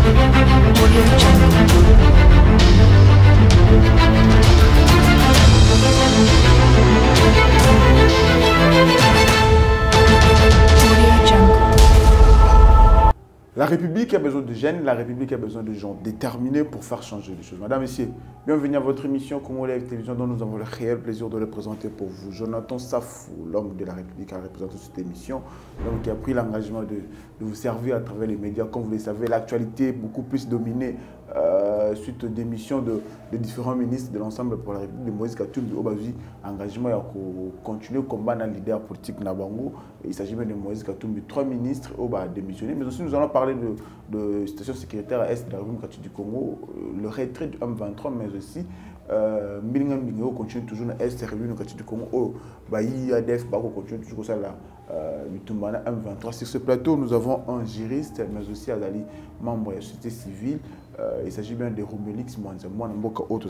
La République a besoin de jeunes, la République a besoin de gens déterminés pour faire changer les choses. Madame, Messieurs, bienvenue à votre émission Congo Live Télévision dont nous avons le réel plaisir de le présenter pour vous. Jonathan Safou, l'homme de la République, a représenté cette émission, l'homme qui a pris l'engagement de vous servir à travers les médias. Comme vous le savez, l'actualité est beaucoup plus dominée suite aux démissions de différents ministres de l'ensemble pour la République de Moïse Katumbi. Obazi, engagement à continuer le combat dans le leader politique Nabango. Il s'agit même de Moïse Katumbi, 3 ministres ont démissionné. Mais aussi, nous allons parler de station sécuritaire à Est de la République du Congo, le retrait du M23, mais aussi Milingam Bingo continue toujours dans Est de la République du Congo. IADF continue toujours ça là. M23. Sur ce plateau, nous avons un juriste, mais aussi Azali, membre de la société civile. Il s'agit bien de Romélix Mwanamboka, autre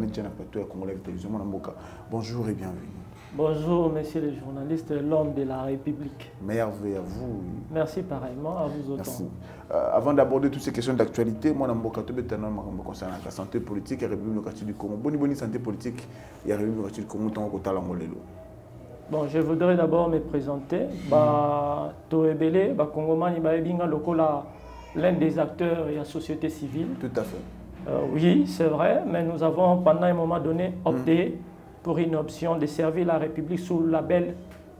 Bonjour et bienvenue. Bonjour, messieurs les journalistes, l'homme de la République. Merveille à vous. Merci pareillement, à vous autant. Merci. Avant d'aborder toutes ces questions d'actualité, moi, concernant la santé politique et la République du Congo. Bonne santé politique et la République du Congo, tant que bon, je voudrais d'abord me présenter. Toebele, Congomani, l'un des acteurs de la société civile. Tout à fait. Oui, c'est vrai, mais nous avons pendant un moment donné opté pour une option de servir la République sous le label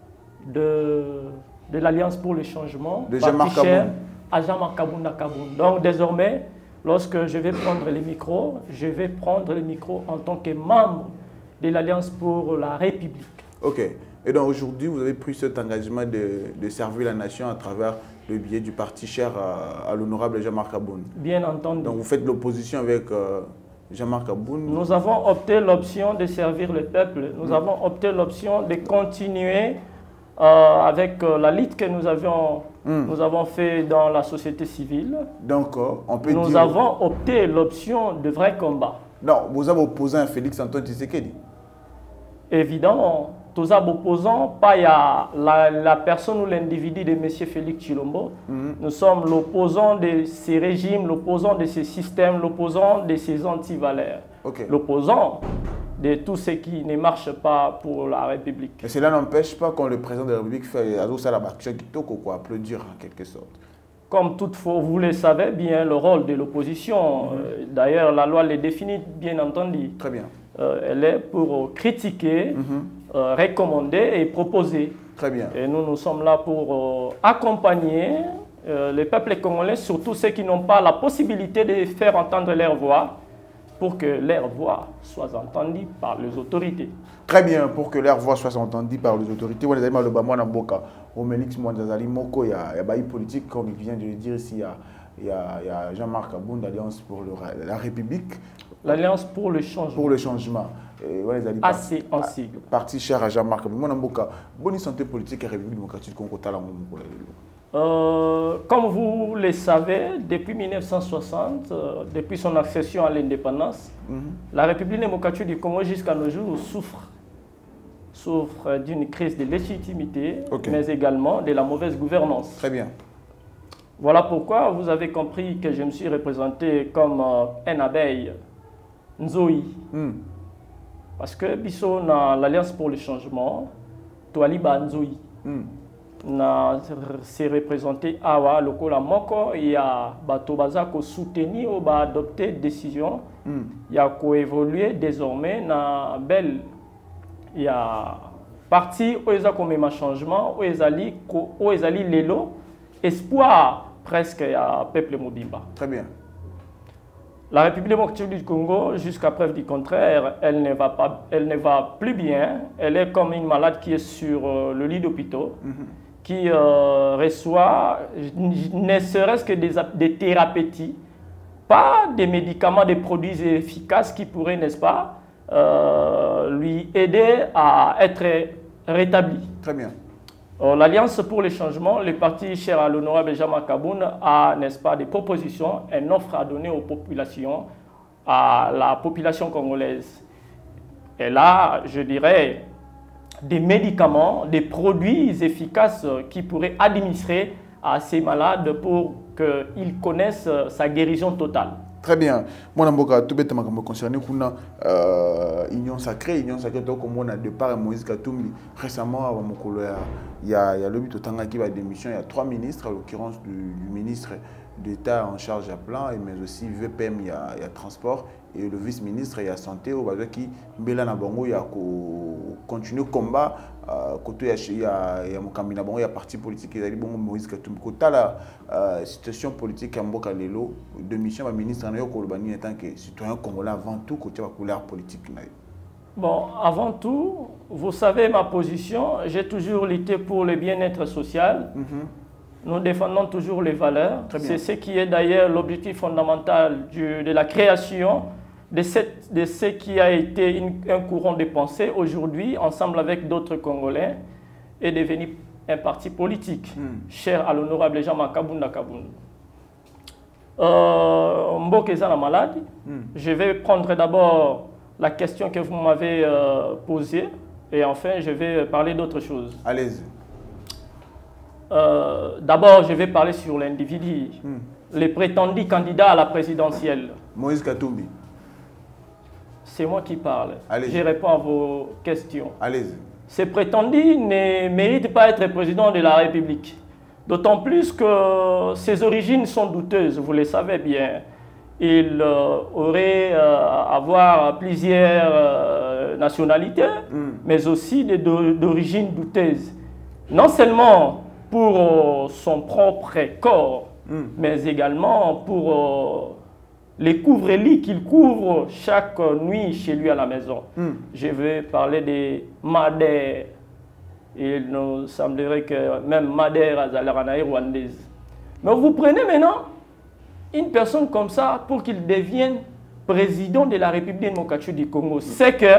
de l'Alliance pour le changement. De Jean-Marc Kaboun. À Jean-Marc Kaboun. Donc désormais, lorsque je vais prendre les micros, je vais prendre les micros en tant que membre de l'Alliance pour la République. Ok. Et donc aujourd'hui, vous avez pris cet engagement de servir la nation à travers le biais du parti cher à l'honorable Jean-Marc Kaboun. Bien entendu. Donc vous faites l'opposition avec Jean-Marc Kaboun. Nous avons opté l'option de servir le peuple. Nous avons opté l'option de continuer avec la lutte que nous avons fait dans la société civile. Donc, on peut dire... Nous avons opté l'option de vrai combat. Non, vous avez opposé à Félix Antoine Tshisekedi. Évidemment, tous opposants, pas la personne ou l'individu de M. Félix Tshilombo. Nous sommes l'opposant de ces régimes, l'opposant de ces systèmes, l'opposant de ces antivaleurs. Okay. L'opposant de tout ce qui ne marche pas pour la République. Mais cela n'empêche pas quand le président de la République fait applaudir en quelque sorte. Comme toutefois, vous le savez bien, le rôle de l'opposition, d'ailleurs la loi le définit bien entendu. Très bien. Elle est pour critiquer, recommander et proposer. Très bien. Et nous sommes là pour accompagner les peuples congolais, surtout ceux qui n'ont pas la possibilité de faire entendre leur voix, pour que leur voix soit entendue par les autorités. Très bien, pour que leur voix soit entendue par les autorités. Romélix Mwanzazali Moko, il y a bail politique, comme il vient de le dire ici, il y a Jean-Marc Kaboun, l'Alliance pour la République. L'Alliance pour le changement. Pour le changement. Assez en sigle. Parti cher à Jean-Marc Kaboun. Bonne santé politique et République démocratique Congo. Comme vous le savez, depuis 1960, depuis son accession à l'indépendance, la République démocratique du Congo jusqu'à nos jours souffre d'une crise de légitimité, mais également de la mauvaise gouvernance. Très bien. Voilà pourquoi vous avez compris que je me suis représenté comme un abeille Nzoï. Parce que biso dans l'Alliance pour le changement, Toaliba Nzoï. s'est représenté à Lokola Moko, il y a Batobaza qui soutenu ou adopté décision, il y a évolué désormais dans belle, il y a parti où il y a comme un changement, où il y a l'élo, espoir presque à peuple Mobimba. Très bien. La République démocratique du Congo, jusqu'à preuve du contraire, elle ne va plus bien. Elle est comme une malade qui est sur le lit d'hôpital, qui reçoit ne serait-ce que des thérapeutiques, pas des médicaments, des produits efficaces qui pourraient, n'est-ce pas, lui aider à être rétabli. Très bien. L'Alliance pour le changement, le parti cher à l'honorable Jean-Marc Kaboun a, n'est-ce pas, des propositions, une offre à donner aux populations, à la population congolaise. Et là, je dirais, des médicaments, des produits efficaces qui pourraient administrer à ces malades pour qu'ils connaissent sa guérison totale. Très bien. Moi, je suis concerné par l'Union Sacrée. Comme on a départ Moïse Katumbi, récemment, il y a le but qui va démission. Il y a 3 ministres, à l'occurrence du ministre d'État en charge à plan, mais aussi VPM, il y a transport, et le vice-ministre, il y a santé, qui continue le combat. Côté il y a parti politique qui a dit Moïse Katumbi. Côté la situation politique à Mboka Lelo, de mission ministre en Kolobani en tant que citoyen congolais avant tout côté la couleur politique. Bon, avant tout, vous savez ma position. J'ai toujours lutté pour le bien-être social. Nous défendons toujours les valeurs. C'est ce qui est d'ailleurs l'objectif fondamental de la création de ce qui a été un courant de pensée aujourd'hui, ensemble avec d'autres Congolais, est devenu un parti politique, cher à l'honorable Jean Kabunda Kabunda. Mboke Zana malade. Je vais prendre d'abord la question que vous m'avez posée et enfin je vais parler d'autre chose. Allez-y. D'abord, je vais parler sur l'individu, les prétendus candidats à la présidentielle. Moïse Katumbi. C'est moi qui parle. Je réponds à vos questions. Allez-y. Ces prétendus ne méritent pas être président de la République. D'autant plus que ses origines sont douteuses, vous le savez bien. Il aurait à avoir plusieurs nationalités, mais aussi d'origine douteuse. Non seulement pour son propre corps, mais également pour les couvre-lits qu'il couvre chaque nuit chez lui à la maison. Je vais parler de Madère. Il nous semblerait que même Madère a la rwandaise. Mais vous prenez maintenant une personne comme ça pour qu'il devienne président de la République démocratique du Congo. C'est que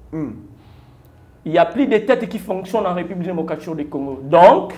il y a plus de têtes qui fonctionnent en République démocratique du Congo. Donc,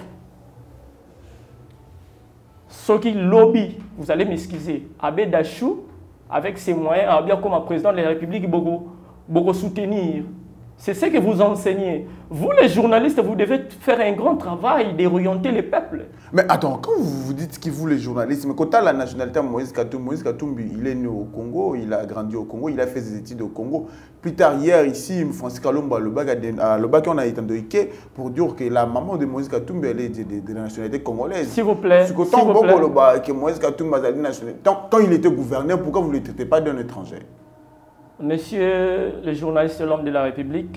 ceux qui lobby, vous allez m'excuser, Abbé Dachou, avec ses moyens, bien comme un président de la République, beaucoup soutenir. C'est ce que vous enseignez. Vous, les journalistes, vous devez faire un grand travail d'orienter les peuples. Mais attends, quand vous dites que vous, les journalistes, mais quand tu as la nationalité Moïse Katumbi, il est né au Congo, il a grandi au Congo, il a fait ses études au Congo. Plus tard, hier, ici, Francis Kalomba, le bac on a été indiqué pour dire que la maman de Moïse Katumbi, elle est de la nationalité congolaise. S'il vous plaît. S'il vous plaît. Que Moïse Katumbi a la nationalité. Quand il était gouverneur, pourquoi vous ne le traitez pas d'un étranger? Monsieur le journaliste, l'homme de la République,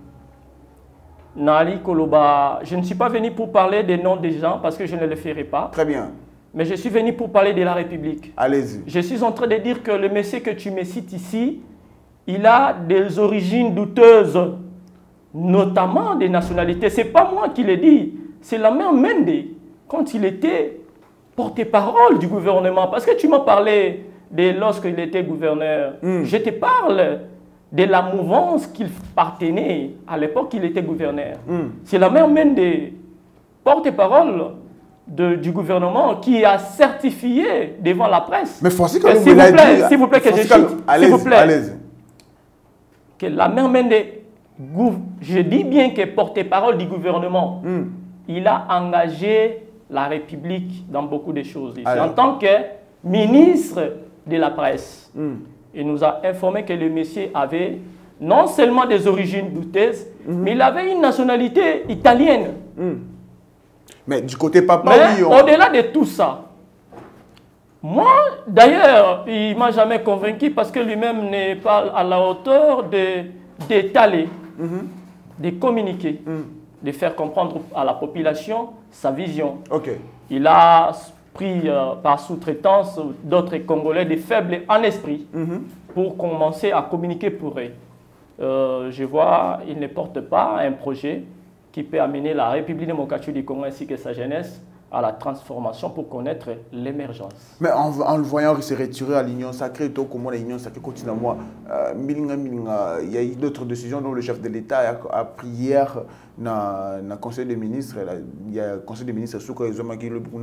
Nali Koloba, je ne suis pas venu pour parler des noms des gens parce que je ne le ferai pas. Très bien. Mais je suis venu pour parler de la République. Allez-y. Je suis en train de dire que le monsieur que tu me cites ici, il a des origines douteuses, notamment des nationalités. Ce n'est pas moi qui le dis, c'est la mère Mende, quand il était porte-parole du gouvernement. Parce que tu m'as parlé lorsqu'il était gouverneur. Je te parle de la mouvance qu'il appartenait à l'époque qu'il était gouverneur. C'est la même Mende, porte-parole du gouvernement, qui a certifié devant la presse. Mais Francis, s'il vous plaît, que je cite. S'il vous plaît. Allez-y. Que la mère Mende, je dis bien que porte-parole du gouvernement, il a engagé la République dans beaucoup de choses. Ici, en tant que ministre de la presse. Il nous a informé que le monsieur avait non seulement des origines douteuses, mais il avait une nationalité italienne. Mais du côté papa, oui. Au-delà de tout ça, moi, d'ailleurs, il ne m'a jamais convaincu parce que lui-même n'est pas à la hauteur d'étaler, de communiquer, de faire comprendre à la population sa vision. Il a pris par sous-traitance d'autres Congolais de faibles en esprit pour commencer à communiquer pour eux. Je vois, il ne porte pas un projet qui peut amener la République démocratique du Congo ainsi que sa jeunesse à la transformation pour connaître l'émergence. Mais en le voyant se retirer à l'Union sacrée, tout comment l'Union sacrée continue à moi, il y a eu d'autres décisions dont le chef de l'État a pris hier dans le Conseil des ministres. Il y a le Conseil des ministres sous le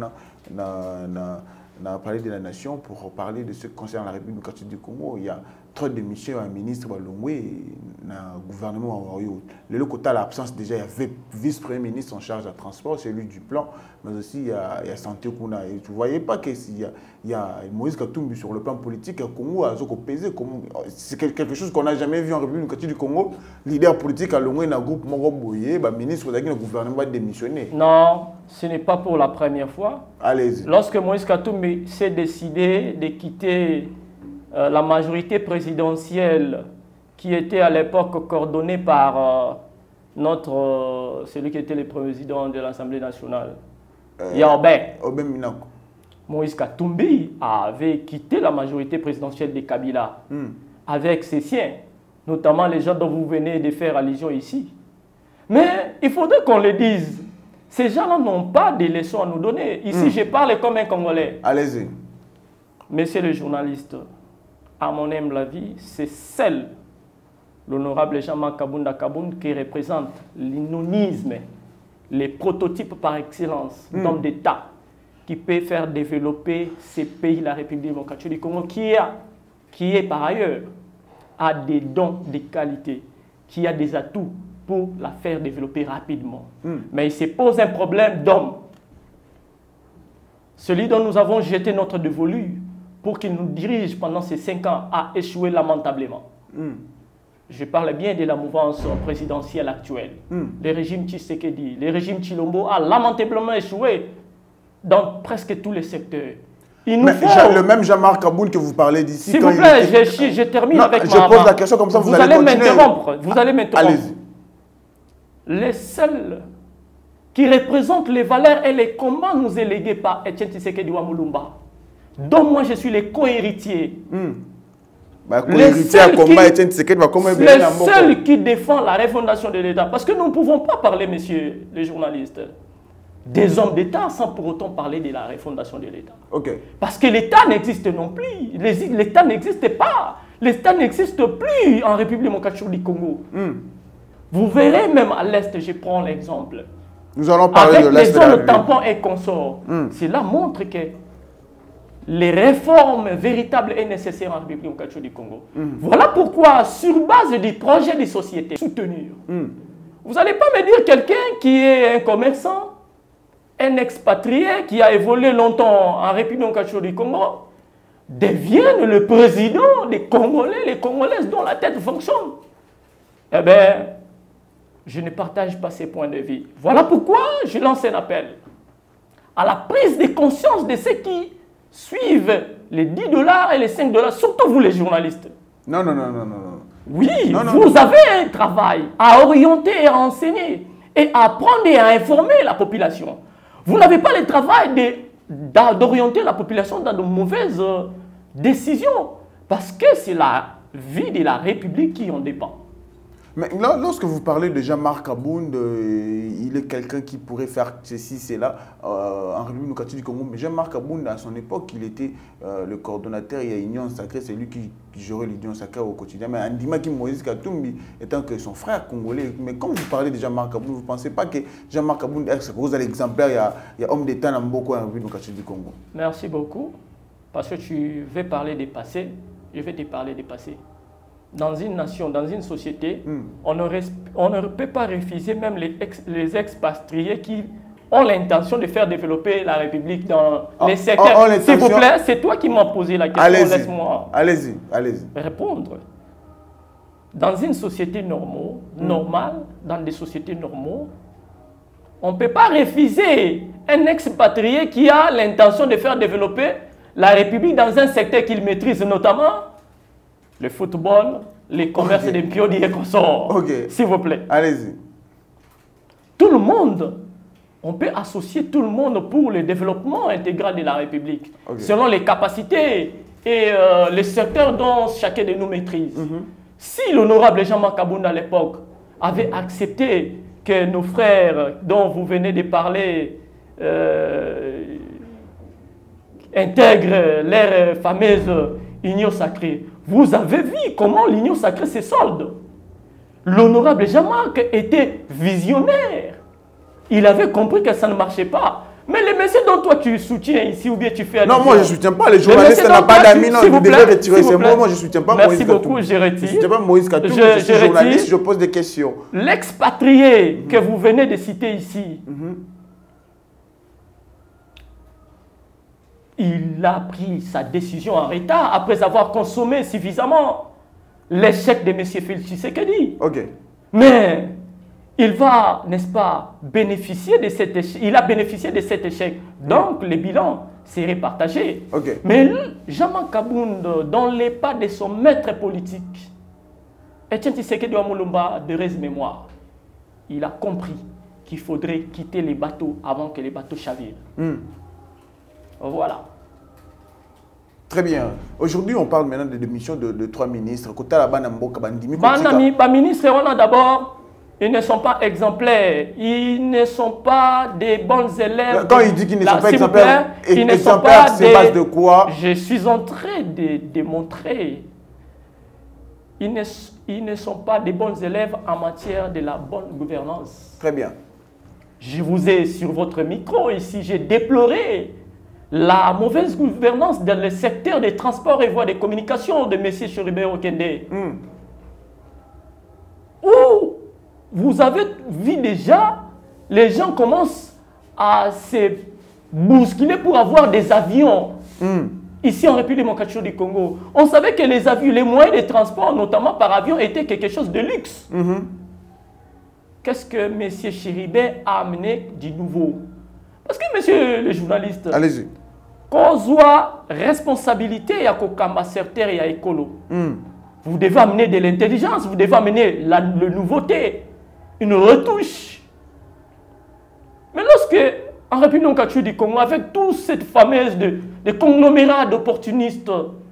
a parlé de la nation pour parler de ce qui concerne la République démocratique du Congo. Il y a trop de missions à ministre Balongwe dans le gouvernement. Le côté l'absence déjà, il y avait vice-premier ministre en charge de transport, c'est lui du plan, mais aussi il y a santé Kuna. Et tu ne voyais pas qu'il y a Moïse Katumbi sur le plan politique, le Congo a pesé. C'est quelque chose qu'on n'a jamais vu en République du Congo. Leader politique à Longwe dans le groupe Moroboye, le ministre de le gouvernement va démissionner. Non, ce n'est pas pour la première fois. Allez-y. Lorsque Moïse Katumbi s'est décidé de quitter la majorité présidentielle qui était à l'époque coordonnée par celui qui était le président de l'Assemblée nationale, Obeng Minako. Moïse Katumbi avait quitté la majorité présidentielle de Kabila avec ses siens, notamment les gens dont vous venez de faire allusion ici. Mais il faudrait qu'on le dise, ces gens-là n'ont pas de leçons à nous donner. Ici, je parle comme un Congolais. Allez-y. Monsieur le journaliste, à mon humble avis, c'est seul l'honorable Jean-Marc Kabounda Kaboun qui représente l'inonisme, les prototypes par excellence d'hommes d'État qui peut faire développer ces pays, la République démocratique du Congo, qui est par ailleurs a des dons, des qualités, qui a des atouts pour la faire développer rapidement. Mais il se pose un problème d'homme. Celui dont nous avons jeté notre dévolu pour qu'il nous dirige pendant ces 5 ans a échoué lamentablement. Je parle bien de la mouvance présidentielle actuelle. Le régime Tshisekedi, le régime Tshilombo a lamentablement échoué dans presque tous les secteurs. Le même Jean-Marc Kaboun que vous parlez d'ici. S'il vous plaît, je termine avec je pose la question comme ça, vous allez m'interrompre. Vous allez m'interrompre. Allez-y. Les seuls qui représentent les valeurs et les combats nous élégués par Etienne Tshisekedi Wamulumba, dont moi je suis le co-héritier. Les seuls qui défendent la refondation de l'État. Parce que nous ne pouvons pas parler, messieurs les journalistes, des hommes d'État sans pour autant parler de la refondation de l'État. Parce que l'État n'existe non plus. L'État n'existe pas. L'État n'existe plus en République démocratique du Congo. Vous verrez même à l'Est, je prends l'exemple. Nous allons parler de l'Est. Avec les zones tampons et consorts. Cela montre que les réformes véritables et nécessaires en République démocratique du Congo. Voilà pourquoi, sur base du projet de société soutenu, vous n'allez pas me dire quelqu'un qui est un commerçant, un expatrié qui a évolué longtemps en République démocratique du Congo, devienne le président des Congolais, les Congolaises dont la tête fonctionne. Eh bien, je ne partage pas ces points de vue. Voilà pourquoi je lance un appel à la prise de conscience de ceux qui suivent les 10 $ et les 5 $, surtout vous les journalistes. Non. Oui, vous avez un travail à orienter et à enseigner et à apprendre et à informer la population. Vous n'avez pas le travail d'orienter la population dans de mauvaises décisions parce que c'est la vie de la République qui en dépend. Mais là, lorsque vous parlez de Jean-Marc Kaboun, il est quelqu'un qui pourrait faire ceci, cela en République démocratique du Congo. Mais Jean-Marc Kaboun, à son époque, il était le coordonnateur, il y a Union Sacrée, c'est lui qui gérait l'Union Sacrée au quotidien. Mais Andimaki Moïse Katumbi étant que son frère congolais. Mais quand vous parlez de Jean-Marc Kaboun, vous ne pensez pas que Jean-Marc Kaboun, vous avez l'exemplaire, il y a homme d'État dans beaucoup en République démocratique du Congo. Merci beaucoup. Parce que tu veux parler des passés, je vais te parler des passés. Dans une nation, dans une société, on ne peut pas refuser même les expatriés qui ont l'intention de faire développer la République dans les secteurs. S'il vous plaît, c'est toi qui m'as posé la question, laisse-moi répondre. Dans une société normale, dans des sociétés normales, on ne peut pas refuser un expatrié qui a l'intention de faire développer la République dans un secteur qu'il maîtrise, notamment le football, les commerces des piodis et consorts. S'il vous plaît. Allez-y. Tout le monde, on peut associer tout le monde pour le développement intégral de la République, selon les capacités et les secteurs dont chacun de nous maîtrise. Si l'honorable Jean-Marc Kaboun à l'époque avait accepté que nos frères dont vous venez de parler intègrent leur fameuse Union Sacrée, vous avez vu comment l'Union Sacrée se solde. L'honorable Jean-Marc était visionnaire. Il avait compris que ça ne marchait pas. Mais les messieurs dont toi tu soutiens ici ou bien tu fais allusion. Non, moi je ne soutiens pas. Les journalistes n'ont pas d'amis. Non, vous devez retirer ces mots. Moi je ne soutiens pas Moïse Katou. Merci beaucoup, je retire. Je ne soutiens pas Moïse Katou. Je suis journaliste, je pose des questions. L'expatrié que vous venez de citer ici, il a pris sa décision en retard après avoir consommé suffisamment l'échec de M. Félix Tshisekedi. Ok. Mais il va, n'est-ce pas, bénéficier de cet échec. Il a bénéficié de cet échec. Donc, le bilan serait partagé. Okay. Mais Jean-Marc Kabound, dans les pas de son maître politique, Etienne Tshisekedi Wamulumba, de reste mémoire, il a compris qu'il faudrait quitter les bateaux avant que les bateaux chavirent. Voilà. Très bien. Aujourd'hui, on parle maintenant de démission de 3 ministres. Ministres, on a d'abord, ils ne sont pas exemplaires. Ils ne sont pas des bons élèves. Quand il dit qu'ils ne sont pas exemplaires, ils ne sont pas des... base de quoi? Je suis en train de démontrer. Ils ne sont pas des bons élèves en matière de la bonne gouvernance. Très bien. Je vous ai sur votre micro ici, j'ai déploré la mauvaise gouvernance dans le secteur des transports et voies de communication de M. Chéribert Okende. Où vous avez vu déjà, les gens commencent à se bousculer pour avoir des avions. Ici en République démocratique du Congo, on savait que les avions, les moyens de transport, notamment par avion, étaient quelque chose de luxe. Qu'est-ce que M. Chéribert a amené du nouveau? Parce que, monsieur le journaliste, allez-y. Qu'on soit responsabilité à Kokamba Serter et à Écolo, vous devez amener de l'intelligence, vous devez amener la nouveauté, une retouche. Mais lorsque, en République démocratique du Congo, avec toute cette fameuse de conglomérat d'opportunistes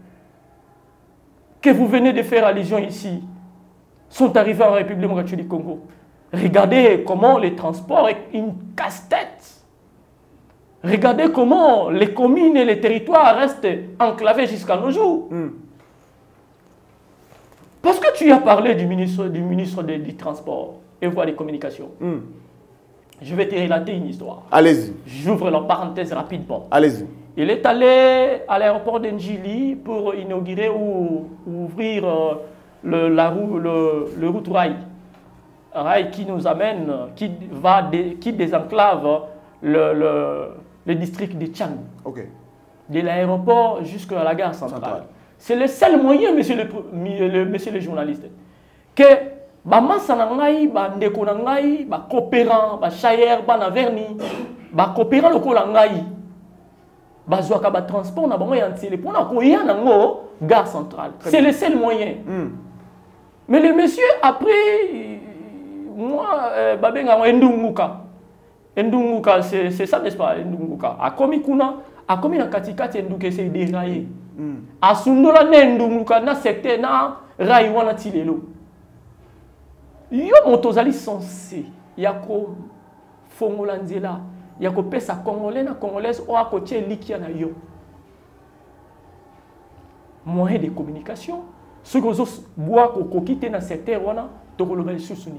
que vous venez de faire allusion ici, sont arrivés en République démocratique du Congo, regardez comment les transports est une casse-tête. Regardez comment les communes et les territoires restent enclavés jusqu'à nos jours. Parce que tu as parlé du ministre du Transport et voies des communications. Je vais te relater une histoire. Allez-y. J'ouvre la parenthèse rapidement. Allez-y. Il est allé à l'aéroport d'Njili pour inaugurer ou ouvrir le route rail. Rail qui nous amène, qui désenclave le district de Tchang. De l'aéroport jusqu'à la gare centrale. C'est le seul moyen, monsieur le journaliste, que bamasa na ngai, bandeko na ngai, ba coopérant, ba chayer, ba naverni, ba coopérant lokola ngai, ba zwaka ba transport na bango yantile pour na koya nango gare centrale. C'est le seul moyen. Mais le monsieur après moi babenga Ndunguka. Ndunguka c'est ça n'est-ce pas Ndunguka. Akomi kuna, akomi na katikati Nduke c'est déraillé. Asundola ne Ndunguka na secteur na rai wana tilelo. Yo motozali sensé yako fongola nzela yako pesa congolais na congolaise o akotie likia na yo. Moyen de communication ce que vous bois ko quitter na secteur wana to kolobeli susuni.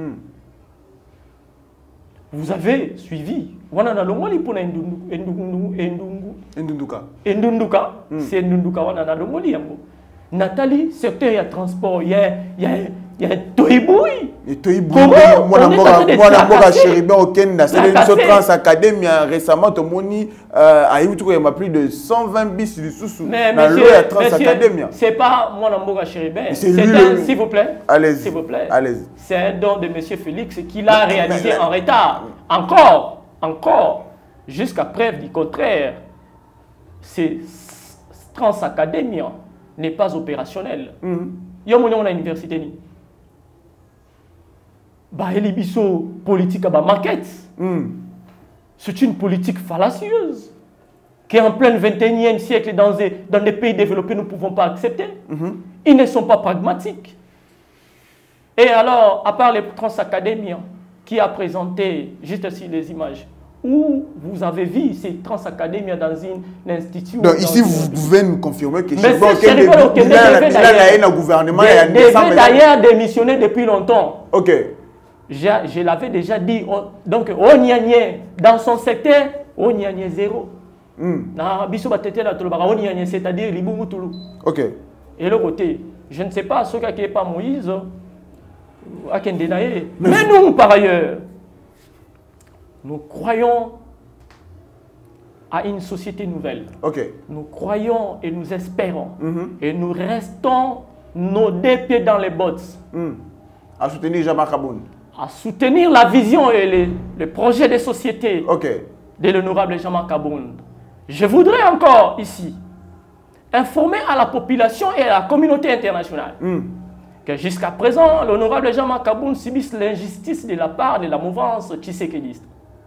Vous avez suivi wana na longoli pour Ndunduka. C'est Ndunduka wana na longoli yango. Nathalie secteur ya transport il y a Toiboui. Et Toiboui, moi je Chéribert Okende, c'est une Trans Academy récemment tout moni a eu plus de 120 bis du sous mais monsieur, c'est pas moi Namboga Chéribert, c'est s'il vous plaît. Allez-y. S'il vous plaît. Allez-y. C'est un don de monsieur Félix qui l'a réalisé en retard. Encore jusqu'à preuve du contraire. C'est Trans Academy n'est pas opérationnel. Yo moni on a université ni. Elibiso politique à ma maquette. C'est une politique fallacieuse qui en plein 21e siècle dans des pays développés nous ne pouvons pas accepter. Ils ne sont pas pragmatiques. Et alors, à part les Transacadémiens qui a présenté juste ici les images, où vous avez vu ces Transacadémiens dans un institut. Donc ici, vous pouvez nous confirmer que c'est le gouvernement devait d'ailleurs démissionner depuis longtemps. Ok. Je l'avais déjà dit. Donc, dans son secteur, on y a zéro. C'est-à-dire Libumutulu. Ok. Et le côté, je ne sais pas ce qui n'est pas Moïse, à Kendenaye. Mais nous, par ailleurs, nous croyons à une société nouvelle. Ok. Nous croyons et nous espérons. Et nous restons nos deux pieds dans les bottes. À soutenir Jean-Marc Kaboun. À soutenir la vision et les projets de société de l'honorable Jean-Marc Kaboun. Je voudrais encore ici informer à la population et à la communauté internationale que jusqu'à présent, l'honorable Jean-Marc Kaboun subisse l'injustice de la part de la mouvance tshisekidiste.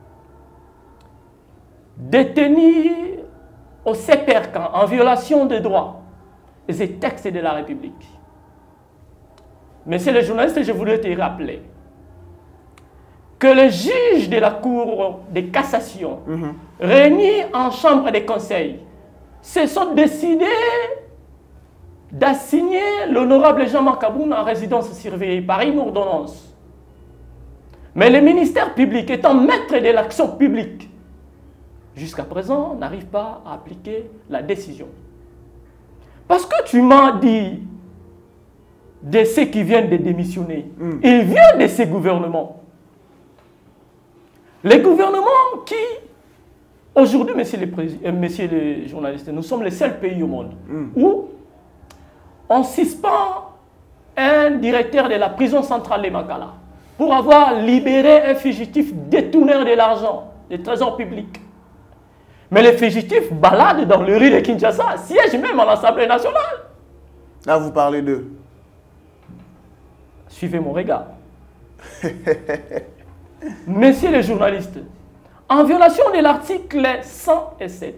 Détenu au CPRCAN en violation des droits et textes de la République. Monsieur le journaliste, je voudrais te rappeler que les juges de la Cour de cassation, réunis en chambre des conseils, se sont décidés d'assigner l'honorable Jean-Marc Kaboun en résidence surveillée par une ordonnance. Mais le ministère public, étant maître de l'action publique, jusqu'à présent, n'arrive pas à appliquer la décision. Parce que tu m'as dit de ceux qui viennent de démissionner. Ils viennent de ces gouvernements. Les gouvernements qui, aujourd'hui, messieurs les journalistes, nous sommes les seuls pays au monde où on suspend un directeur de la prison centrale de Makala pour avoir libéré un fugitif détourneur de l'argent, des trésors publics. Mais les fugitifs baladent dans le rue de Kinshasa, siègent même à l'Assemblée nationale. Là, vous parlez d'eux. Suivez mon regard. Messieurs les journalistes, en violation de l'article 107,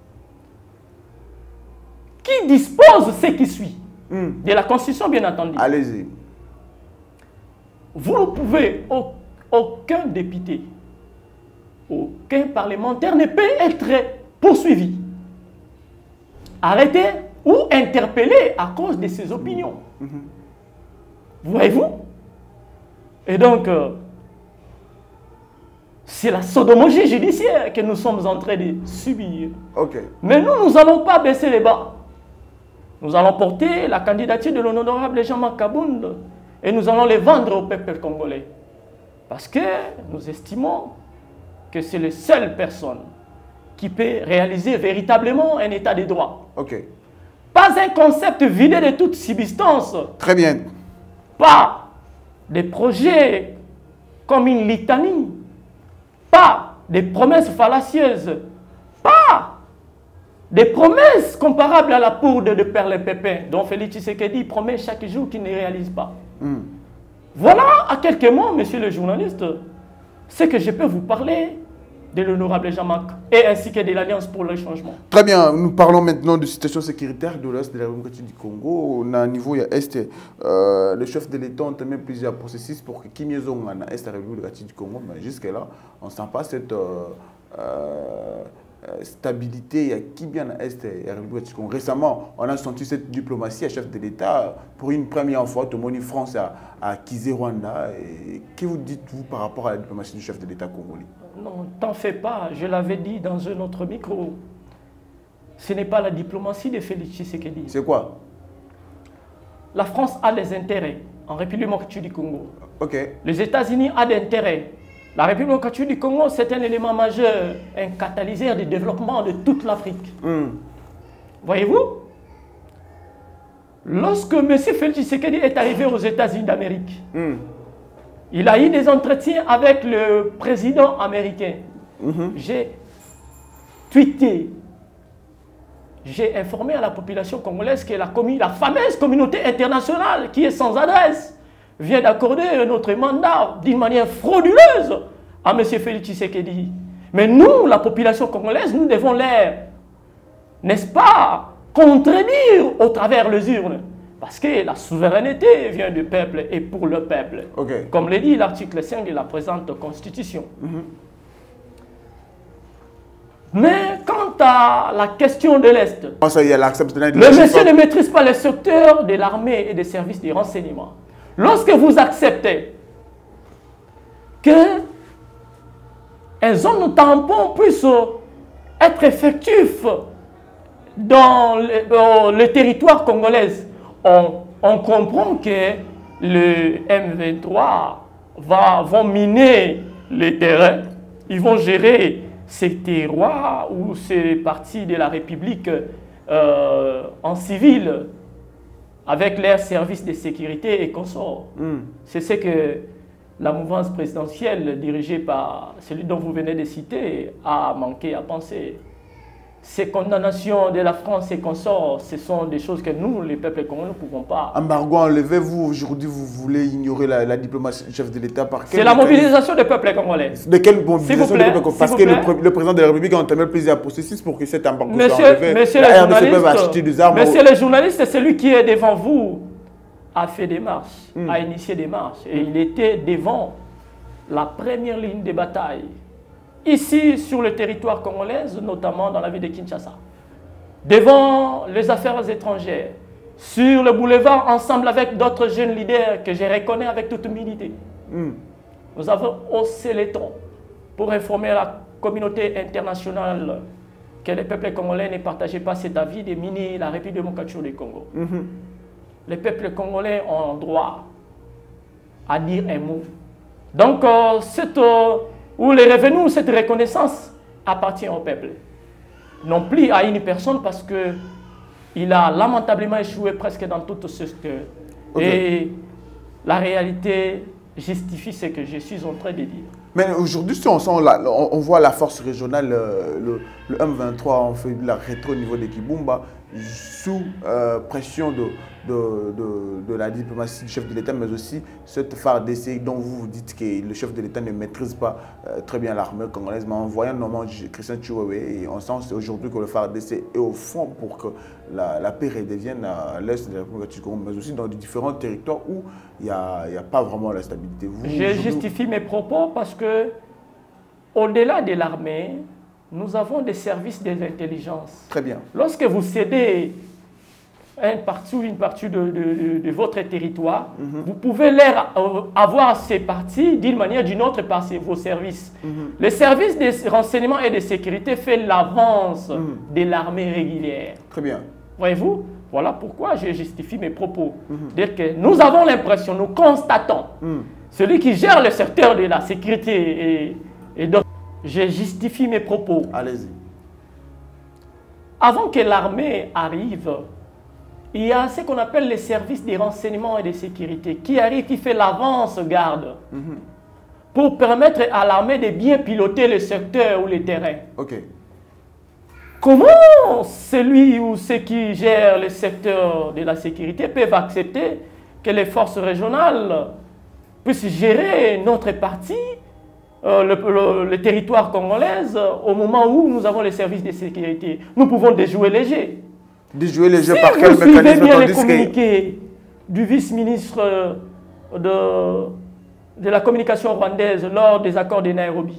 qui dispose ce qui suit, de la Constitution bien entendu. Allez-y. Vous ne pouvez, aucun député, aucun parlementaire ne peut être poursuivi, arrêté ou interpellé à cause de ses opinions. Voyez-vous? Et donc, c'est la sodomogie judiciaire que nous sommes en train de subir. Mais nous n'allons pas baisser les bras. Nous allons porter la candidature de l'honorable Jean-Marc Kaboun et nous allons les vendre au peuple congolais. Parce que nous estimons que c'est la seule personne qui peut réaliser véritablement un état de droit. Pas un concept vidé de toute substance. Très bien. Pas des projets comme une litanie. Pas des promesses fallacieuses. Pas des promesses comparables à la poudre de Perle Pépin dont Félix Tshisekedi promet chaque jour qu'il ne réalise pas. Voilà à quelques mots, monsieur le journaliste, ce que je peux vous parler de l'honorable Jean-Marc et ainsi que de l'Alliance pour le changement. Très bien, nous parlons maintenant de situation sécuritaire de l'Est de la République du Congo. On a un niveau, il y a Est, le chef de l'État a entamé plusieurs processus pour que Kim Jong en Est de la République du Congo, mais jusque-là, on ne sent pas cette stabilité. Il y a qui bien à Est de la République du Congo. Récemment, on a senti cette diplomatie à chef de l'État pour une première fois, Tomoni France à Kizé, Rwanda. Que vous dites-vous par rapport à la diplomatie du chef de l'État congolais? Non, t'en fais pas, je l'avais dit dans un autre micro. Ce n'est pas la diplomatie de Félix Tshisekedi. C'est quoi? La France a des intérêts en République démocratique du Congo. Les États-Unis ont des intérêts. La République démocratique du Congo, c'est un élément majeur, un catalyseur de développement de toute l'Afrique. Voyez-vous? Lorsque M. Félix Tshisekedi est arrivé aux États-Unis d'Amérique, il a eu des entretiens avec le président américain. J'ai tweeté, j'ai informé à la population congolaise que la fameuse communauté internationale qui est sans adresse vient d'accorder notre mandat d'une manière frauduleuse à M. Félix Tshisekedi. Mais nous, la population congolaise, nous devons l'air, n'est-ce pas, contredire au travers les urnes. Parce que la souveraineté vient du peuple et pour le peuple. Comme le dit l'article 5 de la présente Constitution. Mais quant à la question de l'Est, le monsieur ne maîtrise pas le secteur de l'armée et des services de renseignement. Lorsque vous acceptez que un zone tampon puisse être effectif dans le territoire congolais. On comprend que le M23 vont miner les terrains, ils vont gérer ces terroirs ou ces parties de la République en civil avec leurs services de sécurité et consorts. C'est ce que la mouvance présidentielle dirigée par celui dont vous venez de citer a manqué à penser. Ces condamnations de la France et consorts, ce sont des choses que nous, les peuples congolais, ne pouvons pas. Embargo enlevé, vous, aujourd'hui, vous voulez ignorer la diplomatie du chef de l'État par quel... C'est la mobilisation des peuples congolais. De quelle mobilisation des peuples congolais? Parce que le président de la République a entamé plusieurs processus pour que cet embargo soit enlevé. Monsieur les journalistes, c'est celui qui est devant vous a fait des marches, a initié des marches. Et il était devant la première ligne de bataille. Ici, sur le territoire congolais, notamment dans la ville de Kinshasa, devant les affaires étrangères, sur le boulevard, ensemble avec d'autres jeunes leaders que je reconnais avec toute humilité. Nous avons haussé les tons pour informer la communauté internationale que le peuple congolais ne partageait pas cet avis de miner la République démocratique du Congo. Les peuples congolais ont droit à dire un mot. Donc, où les revenus, cette reconnaissance appartient au peuple. Non plus à une personne parce qu'il a lamentablement échoué presque dans tout ce secteur. Et la réalité justifie ce que je suis en train de dire. Mais aujourd'hui, si on voit la force régionale, le M23, on fait de la rétro au niveau de Kibumba, sous pression de la diplomatie du chef de l'État, mais aussi cette FARDC dont vous dites que le chef de l'État ne maîtrise pas très bien l'armée congolaise, mais en voyant notamment Christian Chiwewe, et on sent aujourd'hui que le FARDC est au fond pour que la paix redevienne à l'est de la République du Congo, mais aussi dans les différents territoires où il n'y a pas vraiment la stabilité. Je justifie mes propos parce que, au-delà de l'armée, nous avons des services des intelligences. Très bien. Lorsque vous cédez une partie de votre territoire, vous pouvez avoir ces parties d'une manière ou d'une autre par vos services. Le service de renseignement et de sécurité fait l'avance de l'armée régulière. Très bien. Voyez-vous? Voilà pourquoi je justifie mes propos. Dire que nous avons l'impression, nous constatons, celui qui gère le secteur de la sécurité et d'autres. Je justifie mes propos. Allez-y. Avant que l'armée arrive, il y a ce qu'on appelle les services de renseignement et de sécurité qui arrive, qui fait l'avance-garde pour permettre à l'armée de bien piloter le secteur ou les terrains. Comment celui ou ceux qui gèrent le secteur de la sécurité peuvent accepter que les forces régionales puissent gérer notre partie, le territoire congolais, au moment où nous avons les services de sécurité? Nous pouvons déjouer léger. Déjouer léger si par quel mécanisme? Si vous suivez bien les communiqués du vice-ministre de la communication rwandaise lors des accords de Nairobi,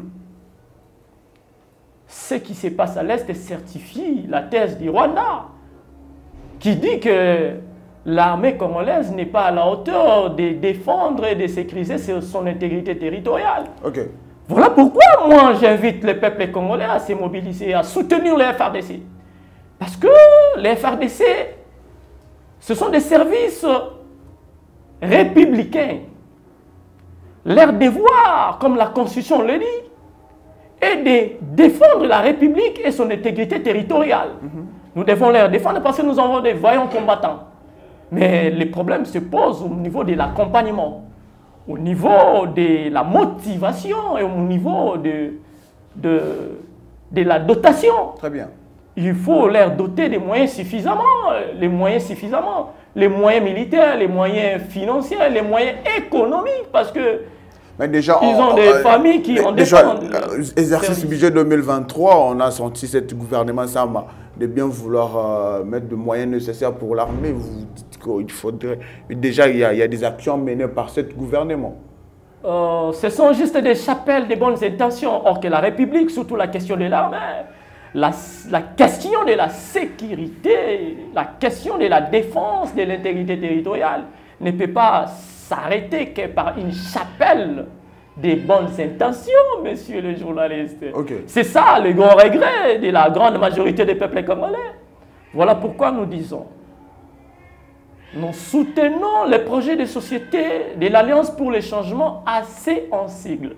ce qui se passe à l'Est certifie la thèse du Rwanda, qui dit que l'armée congolaise n'est pas à la hauteur de défendre et de sécuriser son intégrité territoriale. Voilà pourquoi moi j'invite le peuple congolais à se mobiliser, à soutenir les FARDC. Parce que les FARDC, ce sont des services républicains. Leur devoir, comme la Constitution le dit, est de défendre la République et son intégrité territoriale. Nous devons les défendre parce que nous avons des vaillants combattants. Mais les problèmes se posent au niveau de l'accompagnement, au niveau de la motivation et au niveau de la dotation. Très bien. Il faut leur doter des moyens suffisamment, les moyens militaires, les moyens financiers, les moyens économiques, parce que mais déjà, ils ont des familles qui ont des exercice budget 2023, on a senti ce gouvernement Sama de bien vouloir mettre des moyens nécessaires pour l'armée. Vous dites qu'il faudrait... Déjà, il y a des actions menées par ce gouvernement. Ce sont juste des chapelles de bonnes intentions. Or que la République, surtout la question de l'armée, la question de la sécurité, la question de la défense de l'intégrité territoriale ne peut pas s'arrêter que par une chapelle des bonnes intentions, messieurs les journalistes. Okay. C'est ça le grand regret de la grande majorité des peuples congolais. Voilà pourquoi nous disons, nous soutenons les projets de société de l'Alliance pour le changement, assez en sigle.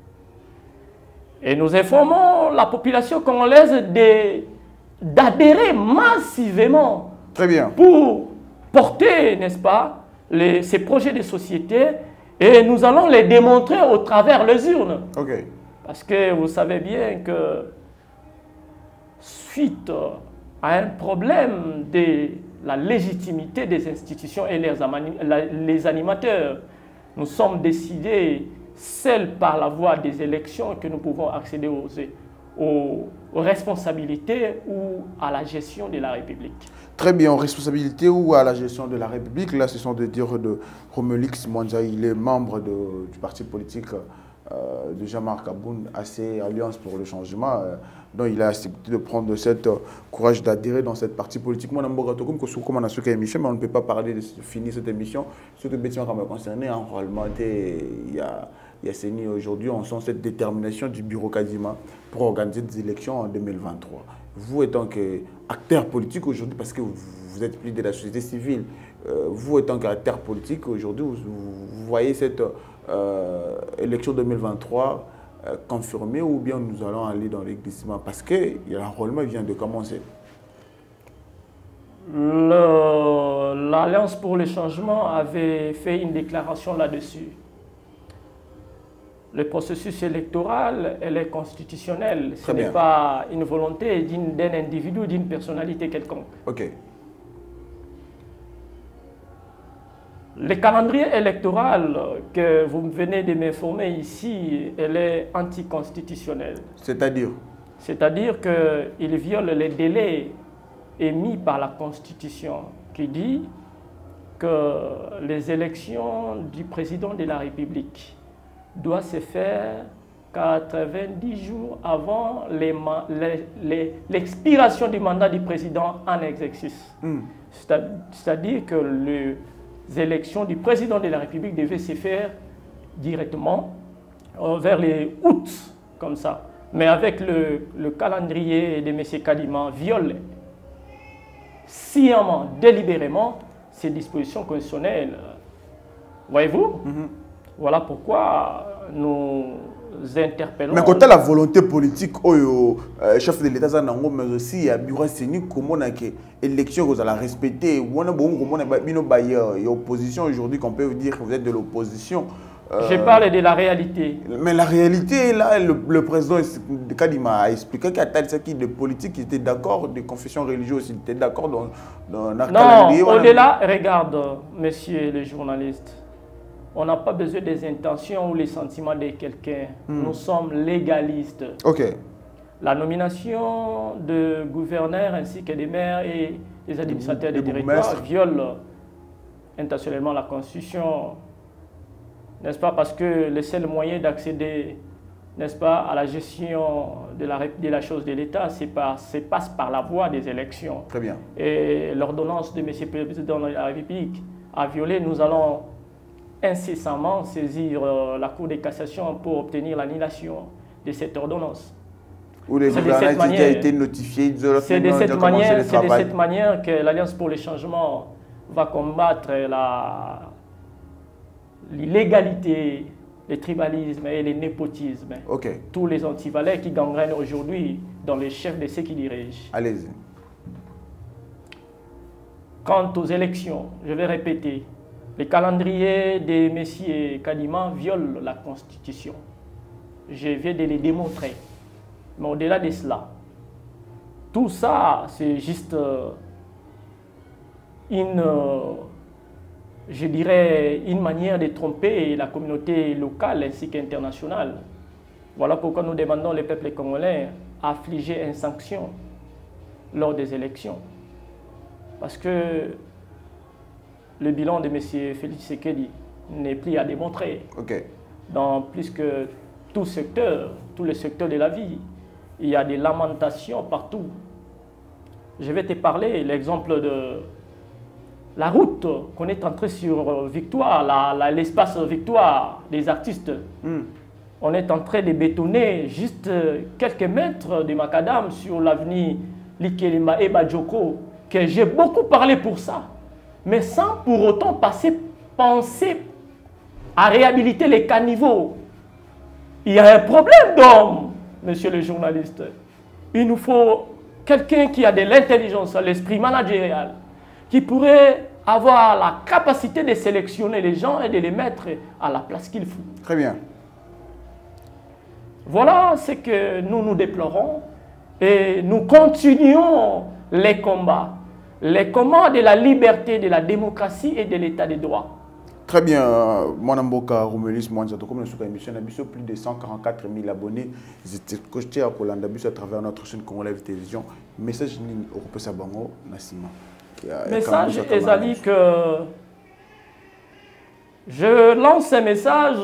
Et nous informons la population congolaise d'adhérer massivement. Très bien. Pour porter, n'est-ce pas, ces projets de société, et nous allons les démontrer au travers les urnes. Okay. Parce que vous savez bien que suite à un problème de la légitimité des institutions et les animateurs, nous sommes décidés, seuls par la voie des élections, que nous pouvons accéder aux responsabilités ou à la gestion de la République. Très bien, aux responsabilités ou à la gestion de la République. Là, ce sont des dires de Romelix Mwanja. Il est membre du parti politique de Jean-Marc Aboun, AC Alliance pour le changement, dont il a accepté de prendre cette courage d'adhérer dans cette partie politique. Moi, mais on ne peut pas parler de finir cette émission. Ce que Bétion me concerné, en réalité, il y a CENI aujourd'hui, on sent cette détermination du bureau Kadima pour organiser des élections en 2023. Vous, étant qu'acteur politique aujourd'hui, parce que vous êtes plus de la société civile, vous, étant qu'acteur politique aujourd'hui, vous voyez cette élection 2023 confirmée, ou bien nous allons aller dans les glissements parce que l'enrôlement vient de commencer? L'Alliance pour le changement avait fait une déclaration là-dessus. Le processus électoral, elle est constitutionnel. Ce n'est pas une volonté d'un individu, d'une personnalité quelconque. Ok. Le calendrier électoral que vous venez de m'informer ici, elle est anticonstitutionnelle. C'est-à-dire? C'est-à-dire qu'il viole les délais émis par la Constitution qui dit que les élections du président de la République doit se faire 90 jours avant l'expiration du mandat du président en exercice. C'est-à-dire que les élections du président de la République devaient se faire directement vers les août, comme ça. Mais avec le calendrier de M. Kadima viole sciemment, délibérément, ces dispositions constitutionnelles. Voyez-vous? Voilà pourquoi nous interpellons. Mais quand la volonté politique au chef de l'État, mais aussi il y a bureau CENI, comment l'élection vous allez respecter? On a une opposition aujourd'hui qu'on peut dire que vous êtes de l'opposition. Je parle de la réalité. Mais la réalité, là, le président Kadima a expliqué qu'il y a des politiques qui étaient d'accord, des confessions religieuses qui étaient d'accord dans la calendrier. Non, au-delà, regarde, messieurs les journalistes. On n'a pas besoin des intentions ou les sentiments de quelqu'un. Nous sommes légalistes. Ok. La nomination de gouverneurs ainsi que des maires et des administrateurs des territoires viole intentionnellement la Constitution. N'est-ce pas? Parce que le seul moyen d'accéder, n'est-ce pas, à la gestion de la chose de l'État, passe par la voie des élections. Très bien. Et l'ordonnance de M. le Président de la République a violé. Nous allons incessamment saisir la Cour de cassation pour obtenir l'annulation de cette ordonnance. Ou les gouverneurs qui a été notifié. C'est de cette manière que l'Alliance pour le changement va combattre l'illégalité, le tribalisme et le népotisme. Okay. Tous les antivalets qui gangrènent aujourd'hui dans les chefs de ceux qui dirigent. Allez-y. Quant aux élections, je vais répéter, le calendrier de M. Kadima viole la Constitution. Je viens de les démontrer. Mais au-delà de cela, tout ça, c'est juste je dirais, une manière de tromper la communauté locale ainsi qu'internationale. Voilà pourquoi nous demandons les peuples congolais à affliger une sanction lors des élections. Parce que le bilan de M. Félix Tshisekedi n'est plus à démontrer. Okay. Dans plus que tous les secteurs de la vie, il y a des lamentations partout. Je vais te parler l'exemple de la route qu'on est entré sur Victoire, l'espace Victoire des artistes. on est en train de bétonner juste quelques mètres de macadam sur l'avenue Likelema et Bajoko, que j'ai beaucoup parlé pour ça, mais sans pour autant penser à réhabiliter les caniveaux. Il y a un problème d'homme, monsieur le journaliste. Il nous faut quelqu'un qui a de l'intelligence, l'esprit managérial, qui pourrait avoir la capacité de sélectionner les gens et de les mettre à la place qu'il faut. Très bien. Voilà ce que nous déplorons et nous continuons les combats de la liberté, de la démocratie et de l'état de droit. Très bien, Mwanamboka Romelis Mwanzato, comme nous avons émission, nous avons plus de 144 000 abonnés. Ils étaient coachés à Kolanda à travers notre chaîne Congolaise Télévision. Message Europe Sabango, Nassima. Message, Ezali, que je lance un message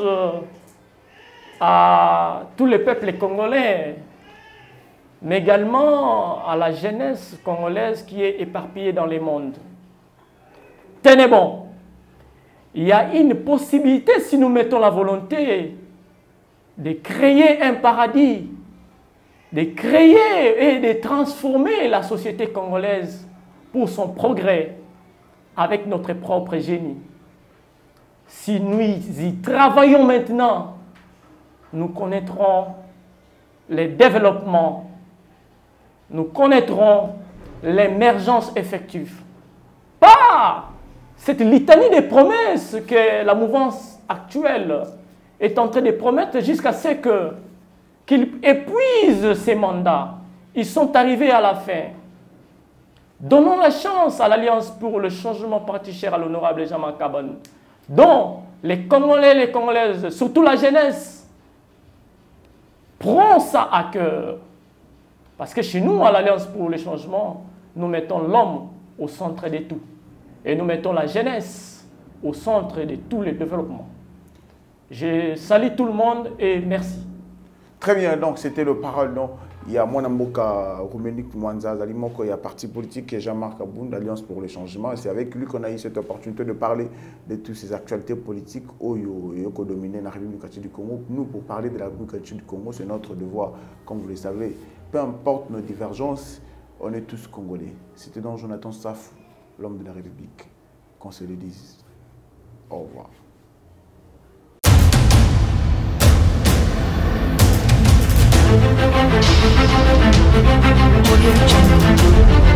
à tous les peuples congolais, mais également à la jeunesse congolaise qui est éparpillée dans le monde. Tenez bon. Il y a une possibilité, si nous mettons la volonté, de créer un paradis, de créer et de transformer la société congolaise pour son progrès avec notre propre génie. Si nous y travaillons maintenant, nous connaîtrons les développements, nous connaîtrons l'émergence effective. Pas cette litanie de promesses que la mouvance actuelle est en train de promettre jusqu'à ce qu'ils épuisent ces mandats. Ils sont arrivés à la fin. Donnons la chance à l'Alliance pour le changement parti cher à l'honorable Jean-Marc Kabon, dont les Congolais et les Congolaises, surtout la jeunesse, prend ça à cœur. Parce que chez nous, à l'Alliance pour le changement, nous mettons l'homme au centre de tout. Et nous mettons la jeunesse au centre de tous les développements. Je salue tout le monde et merci. Très bien, donc c'était le parole. Donc, il y a Mwanamboka Romelik Mwanza, il y a parti politique Jean-Marc Aboun, l'Alliance pour le changement. C'est avec lui qu'on a eu cette opportunité de parler de toutes ces actualités politiques qui ont dominé la République du Congo. Nous, pour parler de la République du Congo, c'est notre devoir, comme vous le savez. Peu importe nos divergences, on est tous Congolais. C'était donc Jonathan Safou, l'homme de la République. Qu'on se le dise. Au revoir. Audio Jungle.